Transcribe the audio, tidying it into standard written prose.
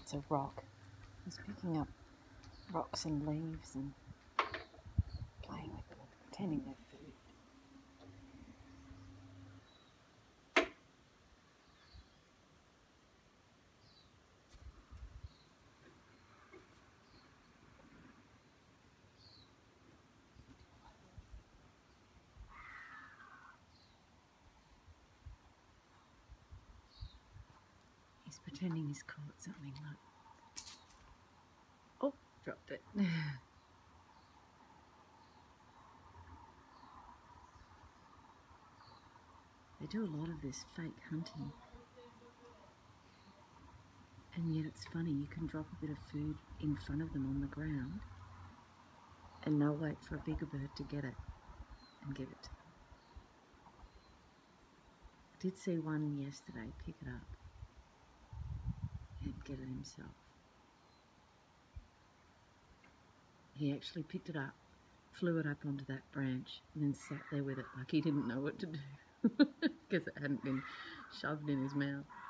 It's a rock. He's picking up rocks and leaves and playing with them, pretending they're food. He's pretending he's caught something. Look. Oh, dropped it. They do a lot of this fake hunting. And yet it's funny, you can drop a bit of food in front of them on the ground and they'll wait for a bigger bird to get it and give it to them. I did see one yesterday pick it up and get it himself. He actually picked it up, flew it up onto that branch and then sat there with it like he didn't know what to do because it hadn't been shoved in his mouth.